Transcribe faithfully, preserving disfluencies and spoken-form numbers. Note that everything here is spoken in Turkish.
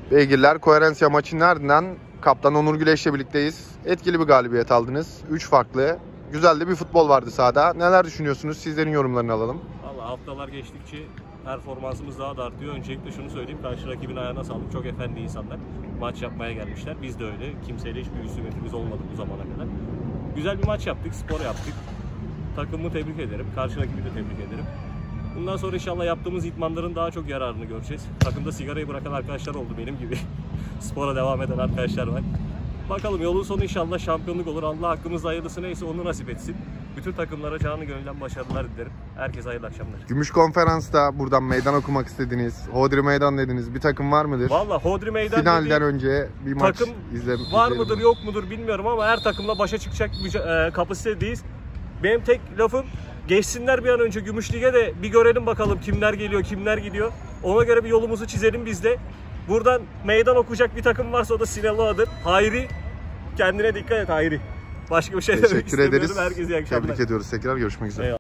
Beygirler Koherensiya maçının ardından Kaptan Onur Güleş'le birlikteyiz. Etkili bir galibiyet aldınız. üç farklı. Güzel de bir futbol vardı sahada. Neler düşünüyorsunuz? Sizlerin yorumlarını alalım. Valla haftalar geçtikçe performansımız daha da artıyor. Öncelikle şunu söyleyeyim. Karşı rakibin ayağına sağlık. Çok efendi insanlar. Maç yapmaya gelmişler. Biz de öyle. Kimseyle hiçbir husumetimiz olmadı bu zamana kadar. Güzel bir maç yaptık. Spor yaptık. Takımımı tebrik ederim. Karşı rakibi de tebrik ederim. Bundan sonra inşallah yaptığımız idmanların daha çok yararını göreceğiz. Takımda sigarayı bırakan arkadaşlar oldu benim gibi. Spora devam eden arkadaşlar var. Bakalım yolun sonu inşallah şampiyonluk olur. Allah hakkımızda hayırlısı neyse onu nasip etsin. Bütün takımlara canı gönülden başarılar dilerim. Herkese hayırlı akşamlar. Gümüş Konferans'ta buradan meydan okumak istediğiniz, Hodri Meydan dediniz bir takım var mıdır? Valla Hodri Meydan Finalden önce bir maç takım izlemek var mıdır yok mudur bilmiyorum ama her takımla başa çıkacak e, kapasitedeyiz. Benim tek lafım geçsinler bir an önce Gümüş Lig'e de bir görelim bakalım kimler geliyor kimler gidiyor. Ona göre bir yolumuzu çizelim biz de. Buradan meydan okuyacak bir takım varsa o da Sinaloa'dır. Hayri, kendine dikkat et Hayri. Başka bir şey demek Teşekkür istemiyorum. ederiz. Herkese iyi akşamlar. Tebrik ediyoruz tekrar. Görüşmek üzere. Eyvallah.